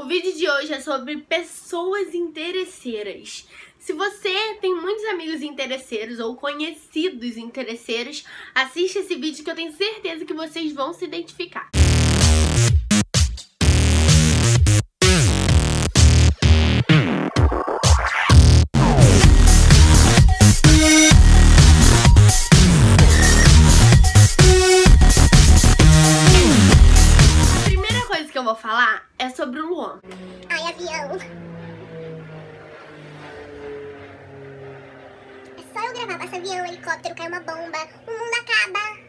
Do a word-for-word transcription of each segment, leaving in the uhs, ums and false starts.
vídeo de hoje é sobre pessoas interesseiras. Se você tem muitos amigos interesseiros ou conhecidos interesseiros, assiste esse vídeo que eu tenho certeza que vocês vão se identificar. Que eu vou falar é sobre o Luan. Ai, avião. É só eu gravar, passa avião, helicóptero, cai uma bomba, o mundo acaba.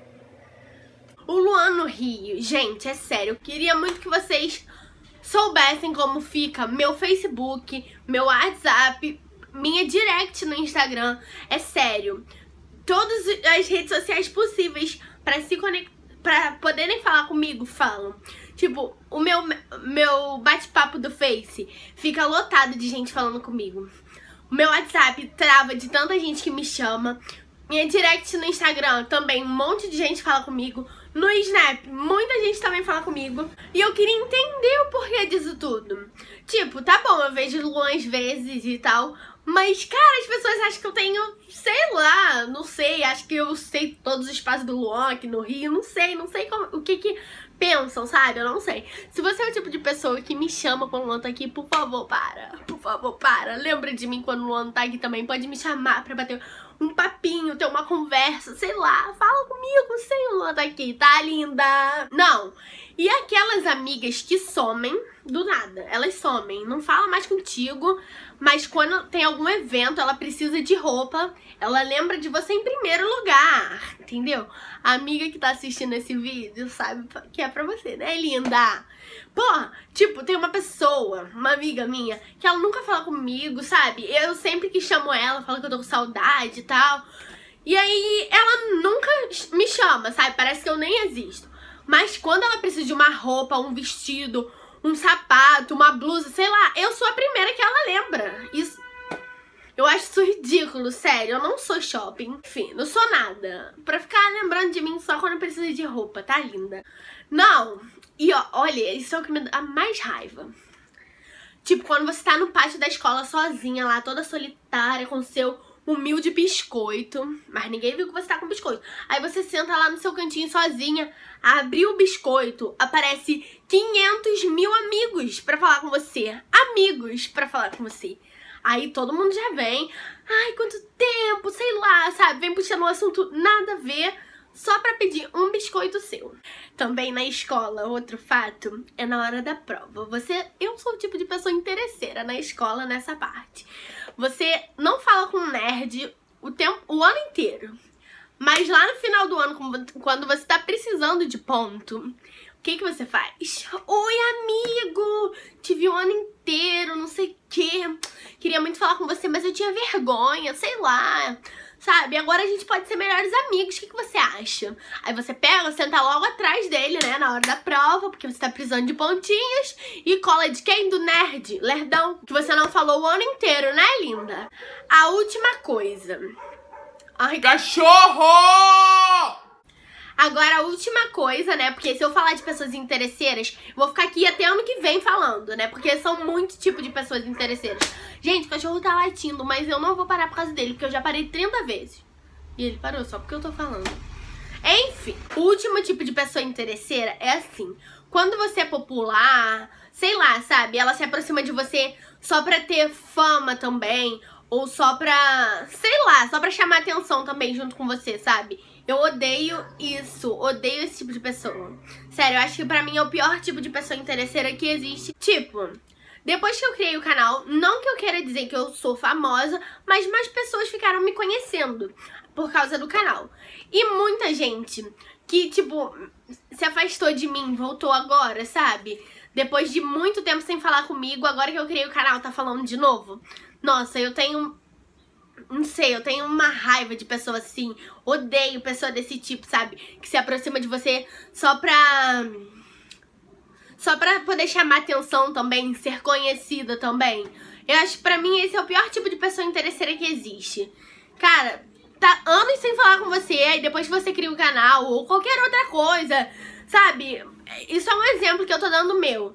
O Luan no Rio, gente, é sério, eu queria muito que vocês soubessem como fica meu Facebook, meu WhatsApp, minha direct no Instagram. É sério, todas as redes sociais possíveis para se conectar, pra poderem falar comigo, falam. Tipo, o meu, meu bate-papo do Face fica lotado de gente falando comigo. O meu WhatsApp trava de tanta gente que me chama. Minha direct no Instagram também, um monte de gente fala comigo. No Snap, muita gente também fala comigo. E eu queria entender o porquê disso tudo. Tipo, tá bom, eu vejo o Luan às vezes e tal, mas, cara, as pessoas acham que eu tenho, sei lá, não sei, acho que eu sei todos os espaços do Luan aqui no Rio, não sei, não sei como, o que que pensam, sabe? Eu não sei. Se você é o tipo de pessoa que me chama quando o Luan tá aqui, por favor, para, por favor, para. Lembra de mim quando o Luan tá aqui também, pode me chamar pra bater um papinho, ter uma conversa, sei lá, fala comigo sem o Luan tá aqui, tá, linda? Não. E aquelas amigas que somem do nada, elas somem, não fala mais contigo, mas quando tem algum evento, ela precisa de roupa, ela lembra de você em primeiro lugar, entendeu? A amiga que tá assistindo esse vídeo sabe que é pra você, né, linda? Porra, tipo, tem uma pessoa, uma amiga minha, que ela nunca fala comigo, sabe? Eu sempre que chamo ela, falo que eu tô com saudade e tal, e aí ela nunca me chama, sabe? Parece que eu nem existo. Mas quando ela precisa de uma roupa, um vestido, um sapato, uma blusa, sei lá, eu sou a primeira que ela lembra. Isso, eu acho isso ridículo, sério. Eu não sou shopping, enfim, não sou nada pra ficar lembrando de mim só quando precisa de roupa, tá, linda? Não, e ó, olha, isso é o que me dá mais raiva. Tipo, quando você tá no pátio da escola sozinha lá, toda solitária, com seu humilde biscoito, mas ninguém viu que você tá com biscoito. Aí você senta lá no seu cantinho sozinha, abre o biscoito, aparece quinhentos mil amigos pra falar com você. Amigos pra falar com você. Aí todo mundo já vem, ai, quanto tempo, sei lá, sabe? Vem puxando um assunto nada a ver, só pra pedir um biscoito seu. Também na escola, outro fato, é na hora da prova. Você, eu sou o tipo de pessoa interesseira na escola nessa parte. Você não fala com um nerd o, tempo, o ano inteiro. Mas lá no final do ano, quando você tá precisando de ponto, o que que você faz? Oi, amigo! Te vi o ano inteiro, não sei o quê. Queria muito falar com você, mas eu tinha vergonha, sei lá. Sabe? Agora a gente pode ser melhores amigos. O que que você acha? Aí você pega, senta logo atrás dele, né? Na hora da prova, porque você tá precisando de pontinhos. E cola de quem? Do nerd, lerdão. Que você não falou o ano inteiro, né, linda? A última coisa. Ai, cachorro! Agora a última coisa, né, porque se eu falar de pessoas interesseiras, eu vou ficar aqui até ano que vem falando, né, porque são muitos tipos de pessoas interesseiras. Gente, o cachorro tá latindo, mas eu não vou parar por causa dele, porque eu já parei trinta vezes. E ele parou só porque eu tô falando. Enfim, o último tipo de pessoa interesseira é assim, quando você é popular, sei lá, sabe, ela se aproxima de você só pra ter fama também, ou só pra, sei lá, só pra chamar atenção também junto com você, sabe? Eu odeio isso, odeio esse tipo de pessoa. Sério, eu acho que pra mim é o pior tipo de pessoa interesseira que existe. Tipo, depois que eu criei o canal, não que eu queira dizer que eu sou famosa, mas mais pessoas ficaram me conhecendo por causa do canal. E muita gente que, tipo, se afastou de mim, voltou agora, sabe? Depois de muito tempo sem falar comigo, agora que eu criei o canal, tá falando de novo. Nossa, eu tenho... Não sei, eu tenho uma raiva de pessoa assim. Odeio pessoa desse tipo, sabe? Que se aproxima de você só pra... Só pra poder chamar atenção também, ser conhecida também. Eu acho que pra mim esse é o pior tipo de pessoa interesseira que existe. Cara, tá anos sem falar com você, aí depois que você cria o canal ou qualquer outra coisa, sabe? Isso é um exemplo que eu tô dando meu.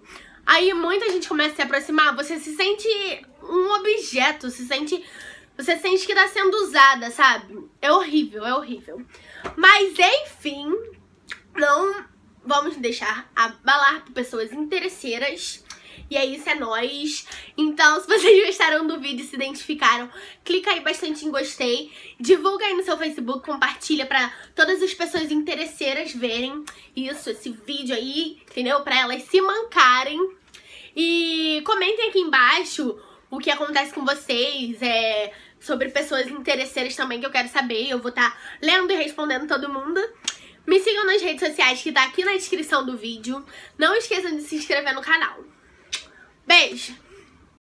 Aí muita gente começa a se aproximar, você se sente um objeto, se sente... Você sente que tá sendo usada, sabe? É horrível, é horrível. Mas enfim, não vamos deixar abalar por pessoas interesseiras. E é isso, é nóis. Então, se vocês gostaram do vídeo e se identificaram, clica aí bastante em gostei. Divulga aí no seu Facebook, compartilha pra todas as pessoas interesseiras verem isso, esse vídeo aí, entendeu? Pra elas se mancarem. E comentem aqui embaixo o que acontece com vocês, é, sobre pessoas interesseiras também, que eu quero saber. Eu vou estar lendo e respondendo todo mundo. Me sigam nas redes sociais, que tá aqui na descrição do vídeo. Não esqueçam de se inscrever no canal. Beijo!